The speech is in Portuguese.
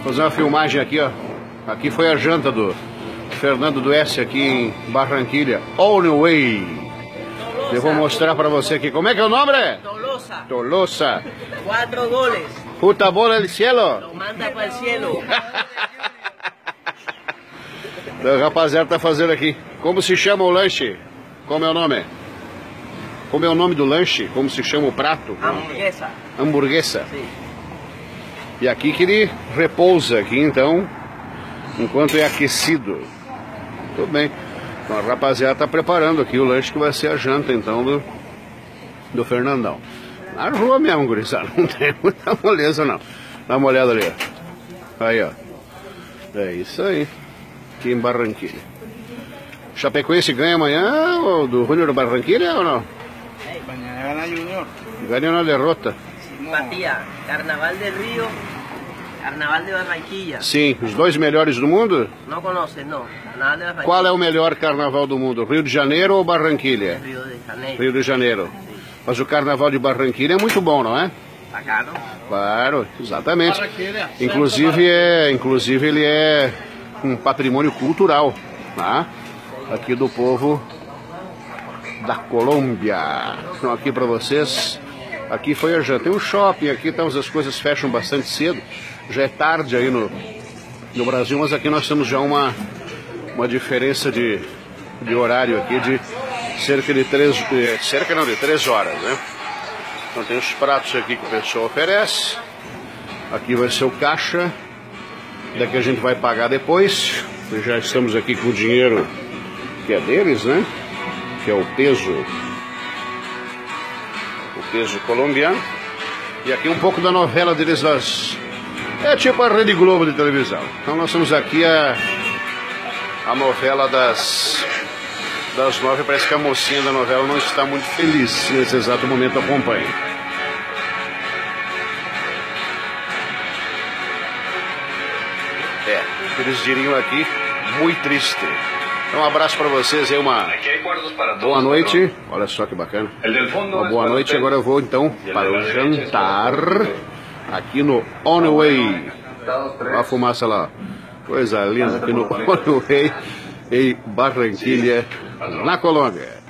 fazer uma filmagem aqui, ó. Aqui foi a janta do Fernando do S aqui em Barranquilha. On the way. Eu vou mostrar pra você aqui. Como é que é o nome, né? Tolosa. Tolosa. 4 goles. Puta bola del cielo. Lo manda para el cielo. O rapaziada tá fazendo aqui. Como se chama o lanche? Como é o nome? Como é o nome do lanche? Como se chama o prato? Hamburguesa. Hamburguesa. Sim. E aqui que ele repousa aqui, então, enquanto é aquecido. Tudo bem. Então a rapaziada tá preparando aqui o lanche que vai ser a janta, então, do Fernandão. Na rua mesmo, gurizada. Não tem muita moleza, não. Dá uma olhada ali, ó. Aí, ó. É isso aí. Aqui em Barranquilha. Chapecoense ganha amanhã ou do Júnior Barranquilha ou não? Mañana gana Junior. Ganha na derrota. Simpatia. Carnaval de Río. Carnaval de Barranquilla. Sim, os dois melhores do mundo? No conoces, no. Carnaval de Barranquilla. Qual é o melhor carnaval do mundo? Rio de Janeiro ou Barranquilha? Río de Janeiro. Rio de Janeiro. Mas o carnaval de Barranquilha é muito bom, não é? Tá caro? Claro, exatamente. Inclusive ele é um patrimônio cultural, tá? Aqui do povo da Colômbia. Então aqui para vocês, aqui foi a janta. Tem um shopping aqui, então as coisas fecham bastante cedo. Já é tarde aí no Brasil, mas aqui nós temos já uma diferença de horário aqui de cerca de 3 horas, né? Então tem os pratos aqui que o pessoal oferece. Aqui vai ser o caixa. Daqui a gente vai pagar depois. Já estamos aqui com o dinheiro que é deles, né? Que é o peso colombiano. E aqui um pouco da novela deles é tipo a Rede Globo de televisão. Então nós temos aqui a novela das 9. Parece que a mocinha da novela não está muito feliz nesse exato momento. Acompanhe. Eles diriam aqui, muito triste. Então um abraço para vocês aí, uma boa noite. Olha só que bacana. Uma boa noite. Agora eu vou então para o jantar aqui no On the Way. Olha a fumaça lá. Coisa linda aqui no On the Way em Barranquilha, na Colômbia.